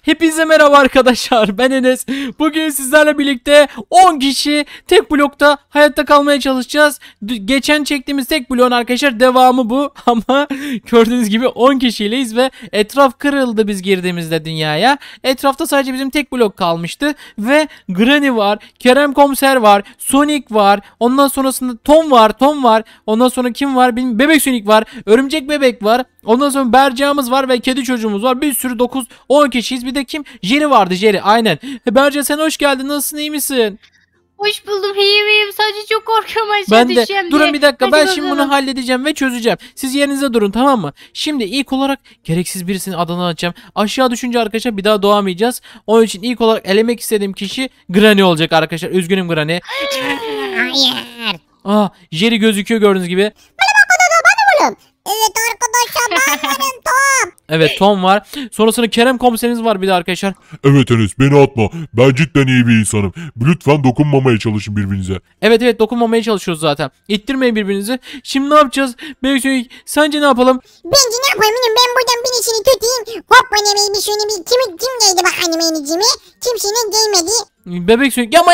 Hepinize merhaba arkadaşlar. Ben Enes. Bugün sizlerle birlikte 10 kişi tek blokta hayatta kalmaya çalışacağız. Geçen çektiğimiz tek bloğun arkadaşlar devamı bu. Ama gördüğünüz gibi 10 kişiyiz ve etraf kırıldı biz girdiğimizde dünyaya. Etrafta sadece bizim tek blok kalmıştı. Ve Granny var. Kerem Komiser var. Sonic var. Ondan sonrasında Tom var. Ondan sonra kim var? Bilmiyorum. Bebek Sonic var. Örümcek Bebek var. Ondan sonra Berca'mız var ve kedi çocuğumuz var. Bir sürü 9-10 kişiyiz. Bir de kim? Jerry vardı, Jerry. Aynen. Berca sen hoş geldin. Nasılsın? İyi misin? Hoş buldum. İyiyim. Sadece çok korkuyorum aşağı Ben de. düşeceğim Durun diye. bir dakika. Hadi Ben bakalım. şimdi bunu halledeceğim ve çözeceğim. Siz yerinize durun, tamam mı? Şimdi ilk olarak gereksiz birisinin adını atacağım. Aşağı düşünce arkadaşlar bir daha doğamayacağız. Onun için ilk olarak elemek istediğim kişi Granny olacak arkadaşlar. Üzgünüm Granny. Hayır. Jerry gözüküyor gördüğünüz gibi. Evet arkadaşlar ben varım Tom. Evet, Tom var. Sonrasında Kerem Komiserimiz var bir de arkadaşlar. Evet Enes, beni atma. Ben cidden iyi bir insanım. Lütfen dokunmamaya çalışın birbirinize. Evet dokunmamaya çalışıyoruz zaten. İttirmeyin birbirinizi. Şimdi ne yapacağız? Bebek sence ne yapalım? Bence ne yapayım bilmiyorum, ben buradan birisini tutayım. Hop bana bir şunu bir kim değdi bakalım enicimi. Kimsenin değmedi. Bebek yapma.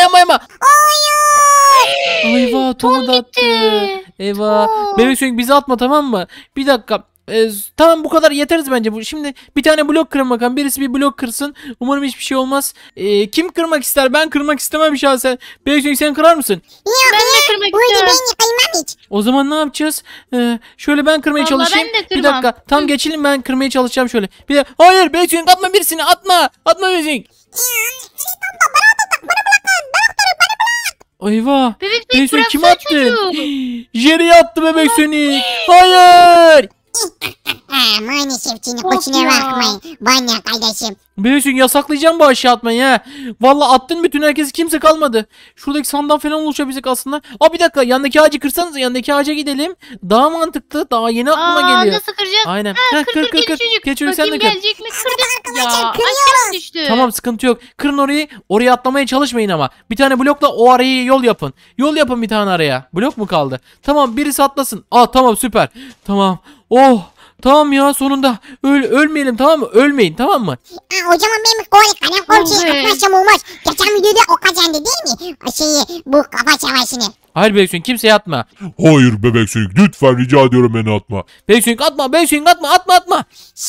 Hayır. Eyvah, Tom'u da attı. Eyvah. Bebek bizi atma, tamam mı? Bir dakika. Tamam, bu kadar yeteriz bence. Şimdi bir tane blok kırın bakalım. Birisi bir blok kırsın. Umarım hiçbir şey olmaz. Kim kırmak ister? Ben kırmak istemem şahsen. Bebek sen kırar mısın? Yok Ben de ya. kırmak Burada istiyorum. ben kıymam hiç. O zaman ne yapacağız? Şöyle ben kırmaya Vallahi çalışayım. ben de Bir kırmam. dakika. Tam geçelim, ben kırmaya çalışacağım şöyle. Bir de hayır Bebek atma birisini, atma. Atma Bebek. Eyvah. Bebek Bebek Sonic kim bıraksana attı? çocuğu. Jerry attı Bebek Sonic. Hayır. Maalesef senin Of kusura ya. bakmayın. Bana kardeşim. Bebek yasaklayacağım bu aşağı atmayı ha. Vallahi attın bütün herkesi, kimse kalmadı. Şuradaki sandan falan oluşabilsek aslında. Bir dakika, yandaki ağacı kırsanız, yandaki ağaca gidelim. Daha mantıklı, daha yeni aklıma geliyor. Nasıl kıracağız? Aynen. Kır Kır. Geç çocuk, sen de Bakayım kır. gelecek mi? Kırdım. Ya Arkadaşlar, aşağı kırıyoruz. düştü. Tamam, sıkıntı yok. Kırın orayı. Oraya atlamaya çalışmayın ama. Bir tane blokla o arayı yol yapın. Yol yapın bir tane araya. Blok mu kaldı? Tamam, birisi atlasın. Tamam, süper. Tamam. Oh. Tamam ya, sonunda. Ölmeyelim, tamam mı? Ölmeyin, tamam mı? O zaman benim kalem komşuyu Evet. atmazsam olmaz. Geçen videoda o kazandı değil mi? Bu kafa savaşını. Hayır Bebek kimseye atma. Hayır bebek sönük, lütfen rica ediyorum beni atma. Bebek atma. Bebek atma.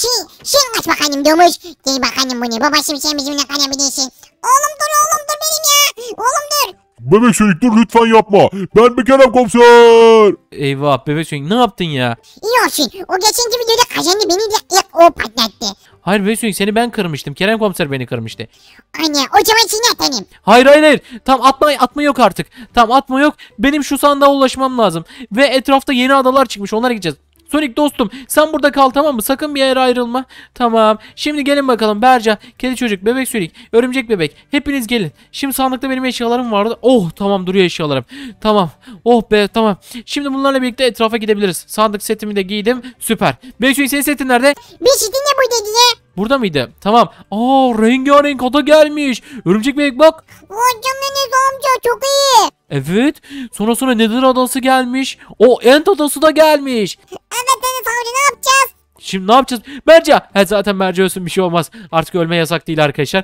Sen aç bakalım domuz. Gel bakalım bunu. Babacım sen bizimle kalabilirsin. Oğlum dur benim ya. Oğlum dur. Bebek sönük dur, lütfen yapma. Ben bir Kerem Komiser. Eyvah Bebek ne yaptın ya? İyi olsun. O geçenki videoda kazandı, beni de ilk o patlattı. Hayır Bebek seni ben kırmıştım. Kerem Komiser beni kırmıştı. Anne o zaman seni atanım. Hayır. Tam atma yok artık. Tam atma yok. Benim şu sandığa ulaşmam lazım. Ve etrafta yeni adalar çıkmış. Onlara gideceğiz. Sonic dostum, sen burada kal, tamam mı? Sakın bir yere ayrılma. Tamam. Şimdi gelin bakalım. Berca, kedi çocuk, Bebek Sonic, örümcek bebek. Hepiniz gelin. Şimdi sandıkta benim eşyalarım vardı. Oh tamam, duruyor eşyalarım. Tamam. Oh be, tamam. Şimdi bunlarla birlikte etrafa gidebiliriz. Sandık setimi de giydim. Süper. Bebek Sonic, senin setin nerede? Bir sizinle burada diye. Burada mıydı? Tamam. Rengarenk ada gelmiş. Örümcek bebek bak. Hocam Enes amca çok iyi. Evet. Sonra Nether adası gelmiş. End adası da gelmiş. Evet Enes amca, ne yapacağız? Şimdi ne yapacağız? Berca. Zaten Berca ölsün, bir şey olmaz. Artık ölme yasak değil arkadaşlar.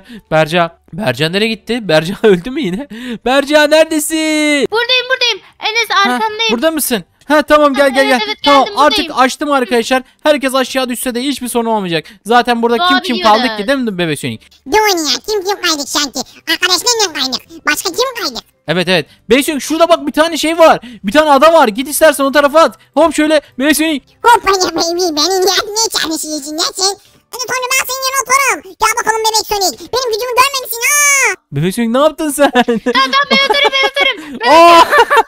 Berca nereye gitti? Berca öldü mü yine? Berca neredesin? Buradayım. Enes Ha, arkandayım. burada mısın? Tamam gel. Evet, Tamam, geldim, artık buradayım. açtım arkadaşlar. Herkes aşağı düşse de hiçbir sorun olmayacak. Zaten burada kim Doğabiliyoruz. kaldık ki, değil mi Bebek Sonic? Doğru ya, kim kaydık sanki? Arkadaşlarla kaydık. Başka kim kaydık? Evet. Bebek Sonic şurada bak, bir tane şey var. Bir tane ada var. Git istersen o tarafa at. Hop şöyle Bebek Sonic. Hoppa ya baby, beni ne çalışıyorsun ya sen? Hadi sonra ben senin yanına otururum. Gel bakalım bebek Sonic. Benim gücümü görmemişsin ha. Bebek Sonic ne yaptın sen? Tamam ben atarım. Aa!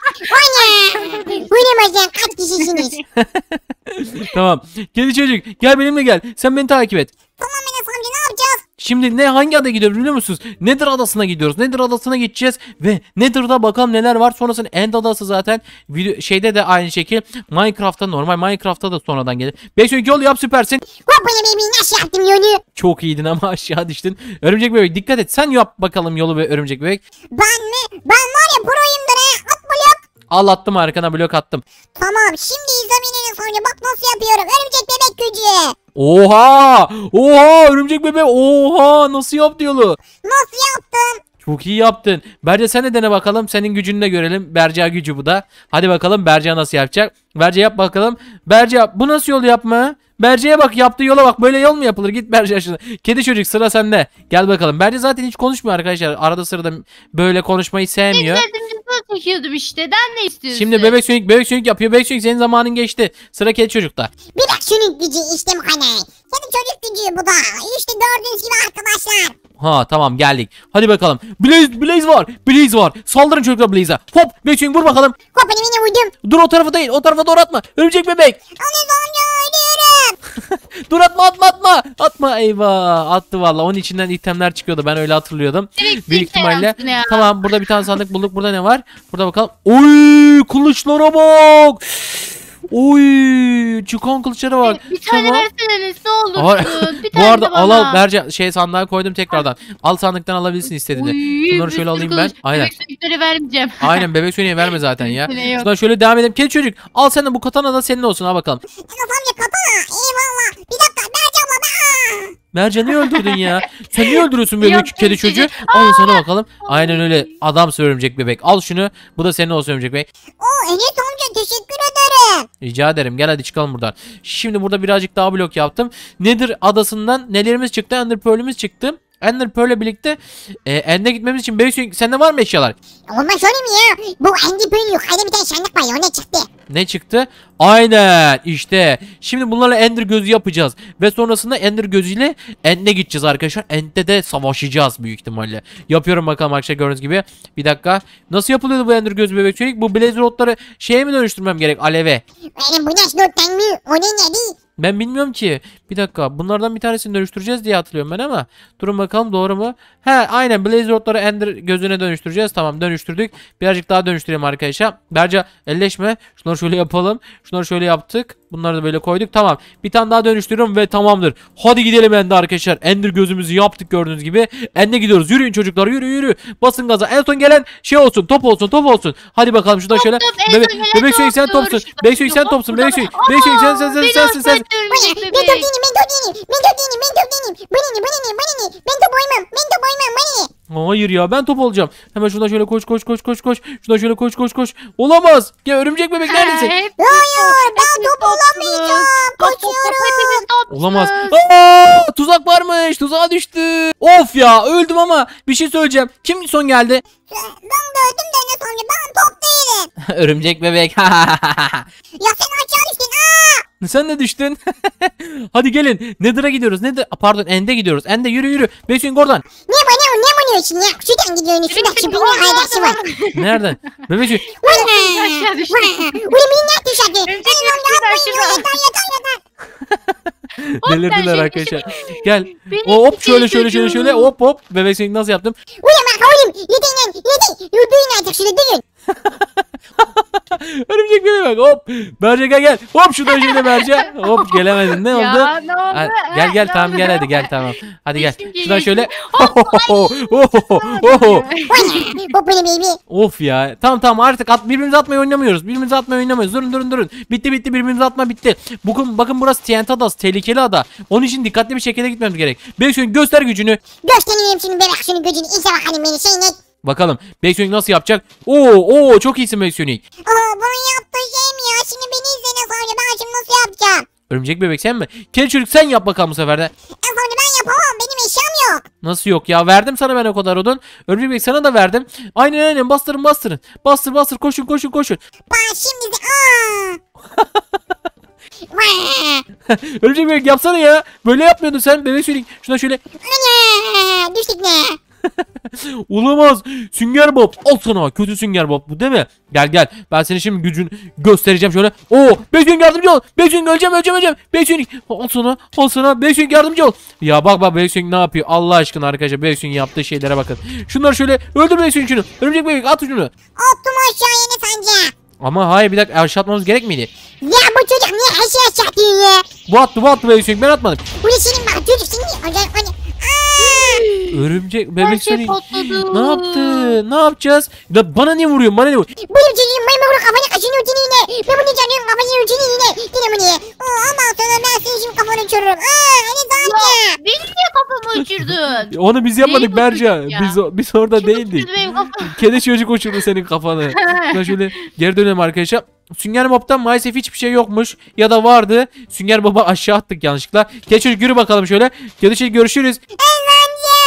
Ana. Uyuramazsan kaç kişisiniz? Tamam. Kedi çocuk gel benimle gel. Sen beni takip et. Tamam Enes amca, ne yapacağız? Şimdi hangi adaya gidiyoruz biliyor musunuz? Nether adasına gidiyoruz. Nether adasına gideceğiz ve Nether'da bakalım neler var. Sonrasında End adası zaten şeyde de aynı şekil. Normal Minecraft'ta da sonradan gelir. 5 yol yap, süpersin. Hoppa ya baby, nasıl yaptım yolu? Çok iyiydin ama aşağı düştün. Örümcek bebek dikkat et. Sen yap bakalım yolu ve örümcek bebek. Ben mi? Ben var ya proyumdur ha. At blok. Al, attım, arkana blok attım. Tamam, şimdi izle beni Enes amca. Bak nasıl yapıyorum. Örümcek bebek gücü. Oha! Oha! Örümcek bebek. Oha! Nasıl yaptı yolu? Nasıl yaptın? Çok iyi yaptın. Berce sen de dene bakalım. Senin gücünü de görelim. Berca gücü bu da. Hadi bakalım Berca nasıl yapacak? Berce yap bakalım. Berca bu nasıl yol yapma? Berce'ye bak, yaptığı yola bak. Böyle yol mu yapılır? Git Berce şuna. Kedi çocuk sıra sende. Gel bakalım. Berce zaten hiç konuşmuyor arkadaşlar. Arada sırada böyle konuşmayı sevmiyor. Güzel çekiyordum işte. Ben ne istiyorsun? Şimdi bebek sönük yapıyor. Bebek sönük senin zamanın geçti. Sıra kedi çocukta. Bir bak şunun gücü işte bu hani. Kedi çocuk gücü bu da. İşte gördüğünüz gibi arkadaşlar. Ha tamam geldik. Hadi bakalım. Blaze var. Blaze var. Saldırın çocuklar Blaze'e. Hop bebek sönük vur bakalım. Kopini yine vurdum. Dur o tarafa değil. O tarafa doğru atma. Örümcek bebek. Onu amca ölüyorum. Dur atma. Atma eyvah. Attı valla. Onun içinden itemler çıkıyordu. Ben öyle hatırlıyordum. Büyük ihtimalle. Tamam burada bir tane sandık bulduk. Burada ne var? Burada bakalım. Oy kılıçlara bak. Oy çıkan kılıçlara bak. Bir tane Tamam. versene Enes ne olursun. Bir Bu tane arada de bana. al Berce sandığa koydum tekrardan. Al sandıktan alabilirsin istediğini. Uy, Bunları bir şöyle sürü alayım ben. kılıç. Aynen. Bebek sönükleri vermeyeceğim. Aynen bebek sönüğü verme zaten ya. Ne yok. Şuradan şöyle devam edelim. Kedi çocuk al sen de bu katana da senin olsun al bakalım. Enes amca katana. Eyvallah. Bir dakika Berce abla. Mercan niye öldürdün ya? Sen niye öldürüyorsun bebek Yaptım kedi çocuğu? sizi. Al sana bakalım. Aynen öyle adamsın örümcek bebek. Al şunu. Bu da senin olsun örümcek bebek. Oo Enes amca teşekkür ederim. Rica ederim. Gel hadi çıkalım buradan. Şimdi burada birazcık daha blok yaptım. Nether adasından nelerimiz çıktı? Ender Pearl'ümüz çıktı. Ender Pearl'le birlikte End'e gitmemiz için bebek sende var mı eşyalar? Olmaz söyleyeyim ya. Bu Andy böyle yukarıda bir tane sandık var ya o ne çıktı? Ne çıktı? Aynen işte. Şimdi bunlarla Ender gözü yapacağız. Ve sonrasında Ender gözüyle End'e gideceğiz arkadaşlar. End'de de savaşacağız büyük ihtimalle. Yapıyorum bakalım arkadaşlar gördüğünüz gibi. Bir dakika. Nasıl yapılıyordu bu Ender gözü bebek çocuk? Bu blaze rodları şeye mi dönüştürmem gerek? Aleve. Benim bu nasıl dörtten mi? O ne ne? Ben bilmiyorum ki. Bir dakika. Bunlardan bir tanesini dönüştüreceğiz diye hatırlıyorum ben ama. Durun bakalım doğru mu? He aynen. Blaze rodları Ender gözüne dönüştüreceğiz. Tamam dönüştürdük. Birazcık daha dönüştürelim arkadaşlar. Berca elleşme. Şunları şöyle yapalım. Şunları şöyle yaptık. Bunları da böyle koyduk. Tamam. Bir tane daha dönüştürüyorum ve tamamdır. Hadi gidelim Ender arkadaşlar. Ender gözümüzü yaptık gördüğünüz gibi. End'e gidiyoruz. Yürüyün çocuklar. Yürü. Basın gaza. En son gelen şey olsun. Top olsun. Hadi bakalım şuradan şöyle. Bebek Sönük sen topsun. Bebek Sönük sen topsun. Bebek Sönük sen. Ben top değilim. Ben top oymam. Hayır ya ben top olacağım. Hemen şuradan şöyle koş. Şuradan şöyle koş. Olamaz. Ya örümcek bebek neredesin? Hayır ben top olamayacağım. Koşuyorum. Olamaz. Aa, tuzak varmış. Tuzağa düştü. Of ya öldüm ama bir şey söyleyeceğim. Kim son geldi? Ben de öldüm de Enes amca ben top değilim. Örümcek bebek. Ya sen aşağı düştün. Sen de düştün. Hadi gelin. Nether'a gidiyoruz. Pardon End'e gidiyoruz. End'e yürü. Beşin oradan. Ne vuruyorsun ya? Şuradan gidiyorsun. Şurada çipinin arkadaşı var. Nereden? Bebek Aşağı düştüm. Ulan beni ne yaptın şarkı? Örümcek Enes amca düştü yapmayın. aşağı. Yeter. delirdiler ben arkadaşlar. Gel. Beni Hop şöyle çocuğum. hop. Bebek Sönük nasıl yaptım? Ulan bak oğlum. Yeter. Duyun artık şunu duyun. Örümcek bebek bak hop. Berce gel. Hop şuradan şöyle Berce. Hop gelemedin ne oldu? Ya ne oldu? Gel Ne tamam oldu? gel hadi gel tamam. Hadi gel. Geçtim, Şuradan şöyle. Bu benim baby. Of ya. Tamam artık birbirimize atmayı oynamıyoruz. Durun. Bitti birbirimize atma bitti. Bakın burası TNT adası. Tehlikeli ada. Onun için dikkatli bir şekilde gitmemiz gerek. Bebek Sönük göster gücünü. Göstereyim şimdi bebek şunu gücünü. İnşallah bakalım beni şey ne? Bakalım Bebek Sönük nasıl yapacak? Oo çok iyisin Bebek Sönük. Bunun yaptığı şey mi ya? Şimdi beni izle Enes amca. Ben şimdi nasıl yapacağım? Örümcek bebek sen mi? Kedi çocuk sen yap bakalım bu sefer de. Enes amca ben yapamam. Benim eşyam yok. Nasıl yok ya? Verdim sana ben o kadar odun. Örümcek bebek sana da verdim. Aynen bastırın. Bastır koşun. Ben şimdi... Örümcek bebek yapsana ya. Böyle yapmıyordun sen. Bebek Sönük. Şuna şöyle. Düştük ne? Olamaz. Sünger Bob. Al sana. Kötü Sünger Bob bu değil mi? Gel. Ben senin şimdi gücün göstereceğim şöyle. Oo. Bebek Sönük yardımcı ol. Bebek Sönük öleceğim. Bebek Sönük. Al sana. Bebek Sönük yardımcı ol. Ya bak Bebek Sönük ne yapıyor? Allah aşkına arkadaşlar. Bebek Sönük yaptığı şeylere bakın. Şunları şöyle. Öldür Bebek Sönük şunu. Örümcek bebek at şunu. Attım aşağıya Enes amca. Ama hayır bir dakika aşağı atmamız gerek miydi? Ya bu çocuk niye her şeyi aşağı atıyor ya? Bu attı Bebek Sönük ben atmadım. Bu da senin bak çocuk seni... Örümcek Her Bebek şey Sönük. patladı. Ne yaptı? Ne yapacağız? Ya bana niye vuruyorsun? Bu da çocuğun maymun kafanı kaşını uçunu yine. Ben bunu canıyorum kafasını uçunu yine. Yine bunu ye. Ondan sonra ben senin şimdi kafanı uçururum. Enes amca. Beni niye kafamı uçurdun? Onu biz yapmadık Neyi Berca. uçurdun ya? Biz orada Kim değildik. uçurdu benim kafamı? Kedi çocuk uçurdu senin kafanı. Ben şöyle geri dönelim arkadaşlar. Sünger Bob'tan maalesef hiçbir şey yokmuş. Ya da vardı. Sünger Bob'u aşağı attık yanlışlıkla. Kedi çocuk yürü bakalım şöyle. Kedi çocuk görüşürüz. Enes amca.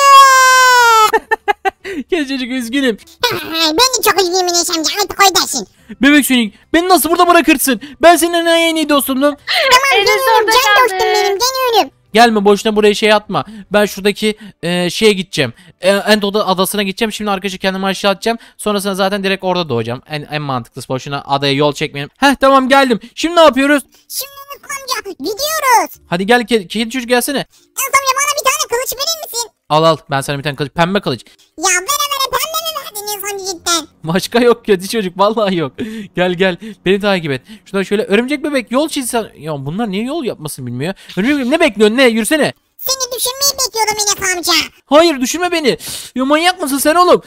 Kedi çocuk üzgünüm. Ben de çok üzgünüm Enes amca. Artık koy dersin. Bebek Sonic beni nasıl burada bırakırsın? Ben senin en iyi dostumdum. Tamam Enes canım. orada Can kaldı. dostum benim. Canıyorum. Gelme boşuna buraya şey atma. Ben şuradaki şeye gideceğim. Endoda adasına gideceğim. Şimdi arkadaşlar kendimi aşağı atacağım. Sonrasında zaten direkt orada doğacağım. En mantıklısı boşuna adaya yol çekmeyelim. Heh tamam geldim. Şimdi ne yapıyoruz? Şimdi Enes amca gidiyoruz. Hadi gel kedi çocuk gelsene. Enes amca bana bir tane kılıç verir misin? Al ben sana bir tane kılıç. Pembe kılıç. Ya vere pembe mi verdin Enes amca cidden? Başka yok kedi çocuk vallahi yok. Gel beni takip et. Şurada şöyle örümcek bebek yol çizsen. Ya bunlar niye yol yapmasını bilmiyor. Örümcek bebek ne bekliyorsun ne yürüsene. Seni düşünmeyi bekliyordum Enes amca. Hayır düşünme beni. Ya manyak mısın sen oğlum?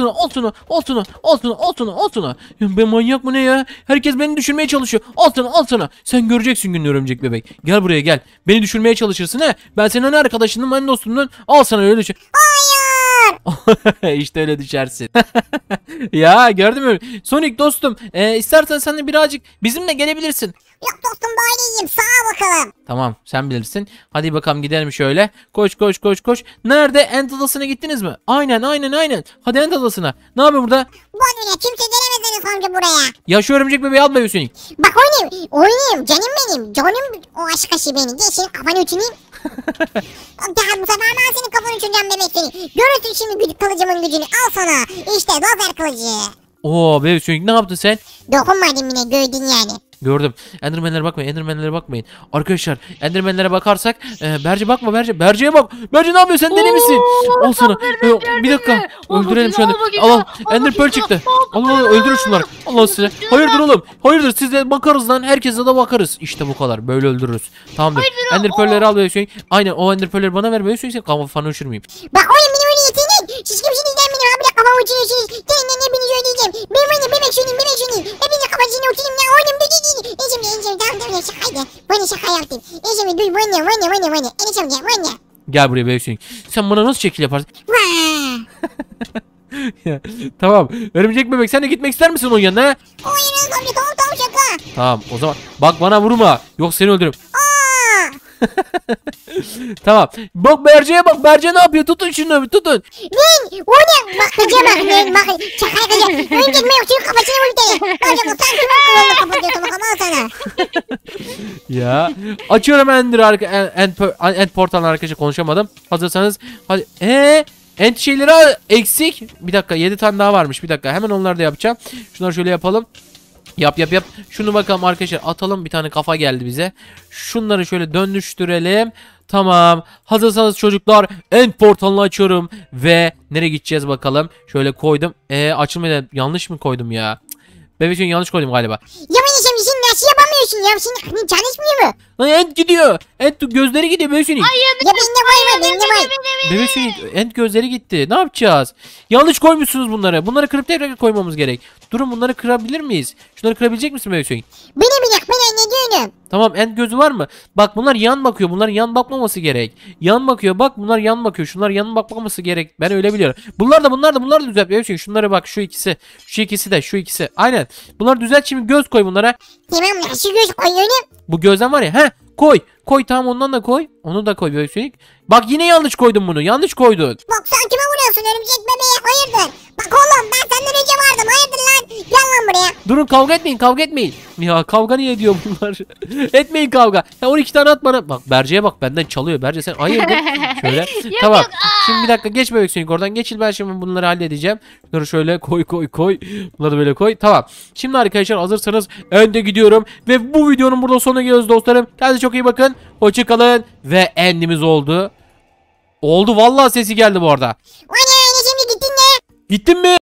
Altına. Ya ben manyak mı ne ya? Herkes beni düşürmeye çalışıyor. Altına. Sen göreceksin gününü örümcek bebek. Gel buraya gel. Beni düşürmeye çalışırsın he. Ben senin hani arkadaşınım hani dostumdun. Al sana öyle düşün. Hayır. İşte öyle düşersin. Ya gördün mü? Sonic dostum. İstersen sen de birazcık bizimle gelebilirsin. Yok dostum böyle iyiyim sağ ol bakalım. Tamam sen bilirsin. Hadi bakalım gidelim şöyle. Koş. Nerede? End adasına gittiniz mi? Aynen. Hadi End adasına. Ne yapıyor burada? Bu ne kimse gelemez Enes amca buraya. Ya şu örümcek bebeği al be Hüseyin. Bak oynayayım canım benim. Canım o aşk aşı beni. Gel senin kafanı uçurayım. Daha bu sefer ben senin kafanı uçuracağım bebek seni. Görürsün şimdi kılıcımın gücünü. Al sana. İşte lazer kılıcı. Oo be Hüseyin ne yaptın sen? Dokunmadım yine gördün yani. Gördüm. Enderman'lere bakmayın. Arkadaşlar Enderman'lere bakarsak Berce bakma Berce. Berce'ye bak. Berce ne yapıyorsun sen deli misin? Al sana. Bir dakika. Öldürelim şu anda. Al. Ender Pearl çıktı. Allah öldürün şunları. Allah size. Hayırdır oğlum? Hayırdır siz de bakarız lan. Herkese de bakarız. İşte bu kadar. Böyle öldürürüz. Tamamdır. Ender Pearl'leri al be Hüseyin. Aynen o Ender Pearl'leri bana ver be Hüseyin. Sen kafanı uçurmayayım. Bak oğlum benim öyle yetenek. Siz kimsinizden beni habire kafamı uçuruyorsunuz. Gelin hepinizi ödeyeceğim. Benim bebek söneyim. Hepinizi kafasını uçurayım ya oğlum. Enes tamam şakaydı. Bana şaka yaptın. Enes amca dur bana. Enes amca bana. Gel buraya be Hüseyin. Sen bana nasıl şekil yaparsın? Vaa. Tamam. Örümcek bebek sen de gitmek ister misin onun yanına? He? Hayır Enes amca tamam şaka. Tamam o zaman. Bak bana vurma. Yok seni öldürürüm. Aa. Tamam. Bak Berce'ye bak. Berce ne yapıyor? Tutun şunu tutun. Lan o ne? Bak kıca bak lan bak. Şaka kıca. Öncek mi yok şunun kafasını vur tane. Hocam sen kimin kılığını kapatıyorsun bakalım al sana. Ya. Açıyorum end portalını arkadaşlar konuşamadım. Hazırsanız. Hadi. End şeyleri eksik. Bir dakika 7 tane daha varmış. Bir dakika hemen onları da yapacağım. Şunları şöyle yapalım. Yap. Şunu bakalım arkadaşlar atalım bir tane kafa geldi bize. Şunları şöyle dönüştürelim. Tamam. Hazırsanız çocuklar end portalını açıyorum. Ve nereye gideceğiz bakalım. Şöyle koydum. Açılmıyor. Yanlış mı koydum ya? Bebekçiğin yanlış koydum galiba. Ya Enes amca sen nasıl yapamıyorsun ya? Senin aklın çalışmıyor mu? Lan end gidiyor. End gözleri gidiyor Bebekçiğin. Ya bende var. Bebekçiğin end gözleri gitti. Ne yapacağız? Yanlış koymuşsunuz bunları. Bunları kırıp tekrar koymamız gerek. Durun bunları kırabilir miyiz? Şunları kırabilecek misin Bebekçiğin? Beni ben ne diyorum? Tamam end gözü var mı? Bak bunlar yan bakıyor. Bunların yan bakmaması gerek. Yan bakıyor. Bak bunlar yan bakıyor. Şunlar yan bakmaması gerek. Ben öyle biliyorum. Bunlar da düzelt. Bebekçiğin şunları bak şu ikisi. Şu ikisi. Aynen. Bunları düzelt şimdi göz koy bunlara. Tamam nasıl göz koyuyorum? Bu gözden var ya. Koy. Koy tamam ondan da koy. Onu da koy Bebekçiğin. Bak yine yanlış koydun bunu. Yanlış koydun. Bak sen kime vuruyorsun örümcek bebeğe hayırdır? Bak oğlum ben senden önce vardım hayırdır lan? Gel lan buraya. Durun kavga etmeyin. Ya kavga niye ediyor bunlar? Etmeyin kavga. Ya 12 tane at bana. Bak Berce'ye bak benden çalıyor. Berce sen hayırdır? Şöyle. Tamam. Şimdi bir dakika geç bebek Sonic oradan. Geçil ben şimdi bunları halledeceğim. Bunları şöyle koy. Bunları da böyle koy. Tamam. Şimdi arkadaşlar hazırsanız end'e gidiyorum. Ve bu videonun burada sonuna geliyoruz dostlarım. Kendinize çok iyi bakın. Hoşçakalın. Ve end'imiz oldu. Oldu vallahi sesi geldi bu arada. O ne şimdi gittin ne? Gittin mi?